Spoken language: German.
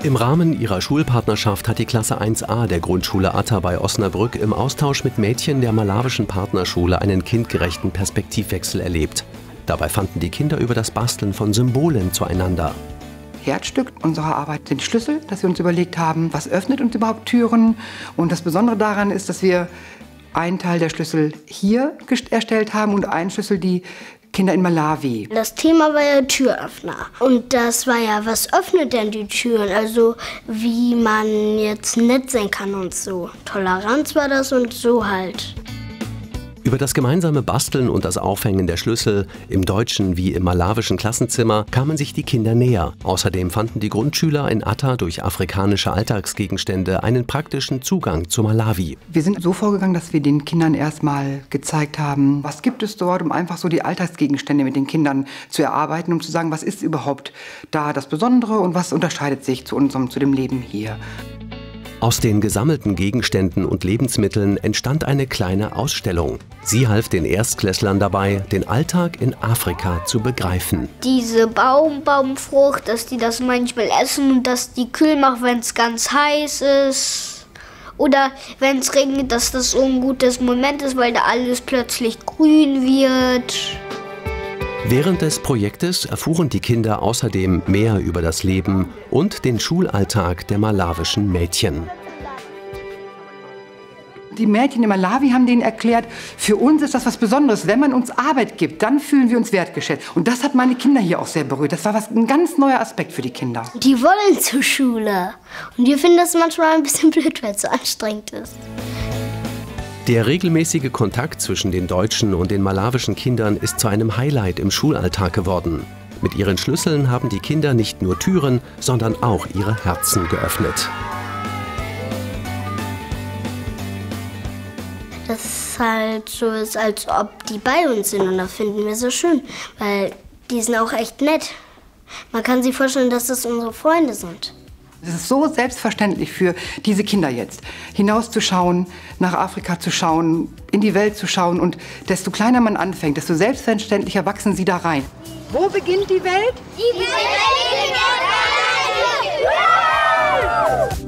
Im Rahmen ihrer Schulpartnerschaft hat die Klasse 1a der Grundschule Atta bei Osnabrück im Austausch mit Mädchen der malawischen Partnerschule einen kindgerechten Perspektivwechsel erlebt. Dabei fanden die Kinder über das Basteln von Symbolen zueinander. Herzstück unserer Arbeit sind Schlüssel, dass wir uns überlegt haben, was öffnet uns überhaupt Türen. Und das Besondere daran ist, dass wir einen Teil der Schlüssel hier erstellt haben und einen Schlüssel die Kinder in Malawi. Das Thema war ja Türöffner. Und das war ja, was öffnet denn die Türen? Also wie man jetzt nett sein kann und so. Toleranz war das und so halt. Über das gemeinsame Basteln und das Aufhängen der Schlüssel im deutschen wie im malawischen Klassenzimmer kamen sich die Kinder näher. Außerdem fanden die Grundschüler in Atta durch afrikanische Alltagsgegenstände einen praktischen Zugang zu Malawi. Wir sind so vorgegangen, dass wir den Kindern erstmal gezeigt haben, was gibt es dort, um einfach so die Alltagsgegenstände mit den Kindern zu erarbeiten, um zu sagen, was ist überhaupt da das Besondere und was unterscheidet sich zu dem Leben hier. Aus den gesammelten Gegenständen und Lebensmitteln entstand eine kleine Ausstellung. Sie half den Erstklässlern dabei, den Alltag in Afrika zu begreifen. Diese Baumfrucht, dass die das manchmal essen und dass die kühl macht, wenn es ganz heiß ist. Oder wenn es regnet, dass das so ein gutes Moment ist, weil da alles plötzlich grün wird. Während des Projektes erfuhren die Kinder außerdem mehr über das Leben und den Schulalltag der malawischen Mädchen. Die Mädchen in Malawi haben denen erklärt, für uns ist das was Besonderes. Wenn man uns Arbeit gibt, dann fühlen wir uns wertgeschätzt. Und das hat meine Kinder hier auch sehr berührt. Das war ein ganz neuer Aspekt für die Kinder. Die wollen zur Schule. Und wir finden das manchmal ein bisschen blöd, weil es so anstrengend ist. Der regelmäßige Kontakt zwischen den deutschen und den malawischen Kindern ist zu einem Highlight im Schulalltag geworden. Mit ihren Schlüsseln haben die Kinder nicht nur Türen, sondern auch ihre Herzen geöffnet. Das ist halt so, als ob die bei uns sind und das finden wir so schön, weil die sind auch echt nett. Man kann sich vorstellen, dass das unsere Freunde sind. Es ist so selbstverständlich für diese Kinder jetzt, hinauszuschauen, nach Afrika zu schauen, in die Welt zu schauen. Und desto kleiner man anfängt, desto selbstverständlicher wachsen sie da rein. Wo beginnt die Welt? Die Welt beginnt!